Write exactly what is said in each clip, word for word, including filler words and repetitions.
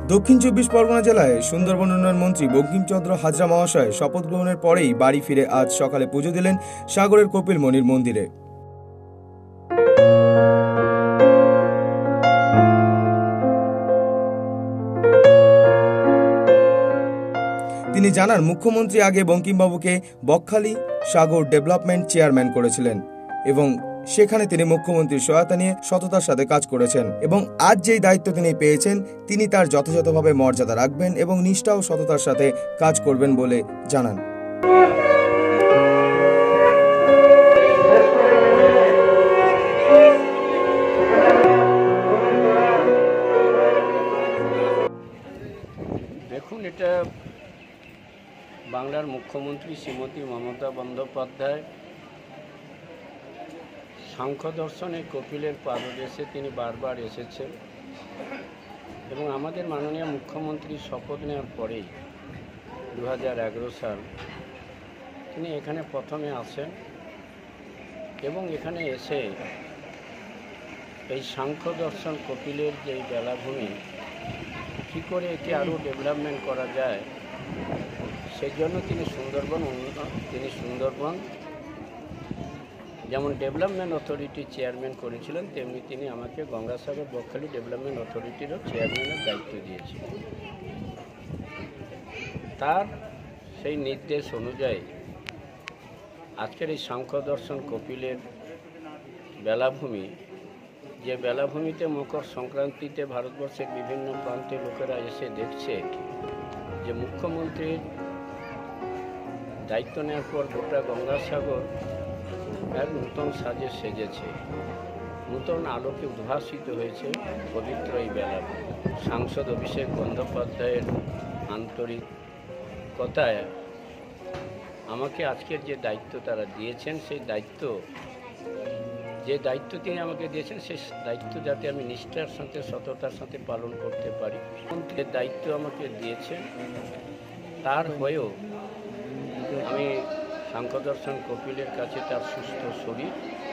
দক্ষিণ চব্বিশ পরগনা জেলায় সুন্দরবন উন্নয়ন মন্ত্রী বঙ্কিমচন্দ্র হাজরা মহাশয় শপথ গ্রহণের পরেই বাড়ি ফিরে আজ সকালে পুজো দিলেন সাগরের কপিলমণির মন্দিরে। তিনি জানান, মুখ্যমন্ত্রী আগে বঙ্কিমবাবুকে বকখালি সাগর ডেভেলপমেন্ট চেয়ারম্যান করেছিলেন এবং সেখানে তিনি মুখ্যমন্ত্রীর সহায়তা নিয়ে সততার সাথে কাজ করেছেন এবং আজ যেই দায়িত্ব তিনি পেয়েছেন তিনি তার যথাযথভাবে মর্যাদা রাখবেন এবং নিষ্ঠা ও সততার সাথে কাজ করবেন বলে জানান। দেখুন, এটা বাংলার মুখ্যমন্ত্রী শ্রীমতী মমতা বন্দ্যোপাধ্যায় সাংখ্য দর্শনে কপিলের পাদদেশে তিনি বারবার এসেছেন এবং আমাদের মাননীয় মুখ্যমন্ত্রী শপথ নেওয়ার পরেই দু হাজার এগারো সাল তিনি এখানে প্রথমে আসেন এবং এখানে এসে এই সাংখ্য দর্শন কপিলের যে বেলাভূমি কী করে একে আরও ডেভেলপমেন্ট করা যায় সেই জন্য তিনি সুন্দরবন তিনি সুন্দরবন যেমন ডেভেলপমেন্ট অথরিটির চেয়ারম্যান করেছিলেন, তেমনি তিনি আমাকে গঙ্গাসাগর বকখালি ডেভেলপমেন্ট অথরিটিরও চেয়ারম্যানের দায়িত্ব দিয়েছিলেন। তার সেই নির্দেশ অনুযায়ী আজকের এই সাংখ্য দর্শন কপিলের বেলাভূমি, যে বেলাভূমিতে মকর সংক্রান্তিতে ভারতবর্ষের বিভিন্ন প্রান্তের লোকেরা এসে দেখছে যে মুখ্যমন্ত্রীর দায়িত্ব নেওয়ার পর গোটা গঙ্গাসাগর এক নূতন সাজে সেজেছে, নূতন আলোকে উদ্ভাসিত হয়েছে পবিত্র এই বেলাভূমি। সাংসদ অভিষেক বন্দ্যোপাধ্যায়ের আন্তরিকতায় আমাকে আজকের যে দায়িত্ব তারা দিয়েছেন, সেই দায়িত্ব যে দায়িত্ব তিনি আমাকে দিয়েছেন সেই দায়িত্ব যাতে আমি নিষ্ঠার সাথে সততার সাথে পালন করতে পারি, যে দায়িত্ব আমাকে দিয়েছেন তার হয়েও আমি সাংখ্য দর্শন কপিলের কাছে তার সুস্থ শরীর,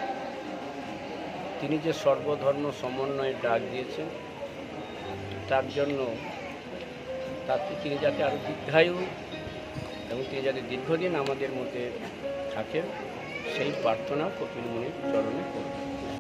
তিনি যে সর্বধর্ম সমন্বয়ে ডাক দিয়েছেন তার জন্য তাতে তিনি যাতে আরও দীর্ঘায়ু এবং তিনি যাতে দীর্ঘদিন আমাদের মধ্যে থাকেন সেই প্রার্থনা কপিলমণির চরণে করব।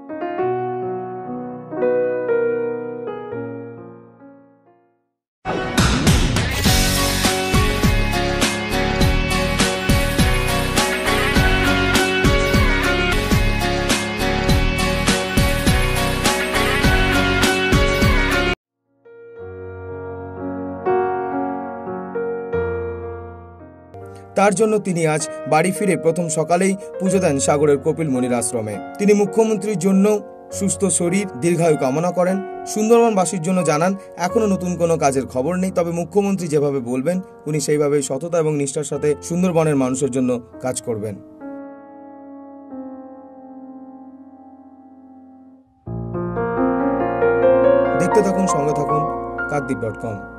তার জন্য তিনি আজ বাড়ি ফিরে প্রথম সকালেই পুজো দেন সাগরের কপিলমণির আশ্রমে। তিনি মুখ্যমন্ত্রীর জন্য সুস্থ শরীর দীর্ঘায়ু কামনা করেন। সুন্দরবনবাসীর জন্য জানান, এখনো নতুন কোনো কাজের খবর নেই, তবে মুখ্যমন্ত্রী যেভাবে বলবেন উনি সেইভাবেই সততা এবং নিষ্ঠার সাথে সুন্দরবনের মানুষের জন্য কাজ করবেন। দেখতে থাকুন, সঙ্গে থাকুন কাকদ্বীপ ডট কম।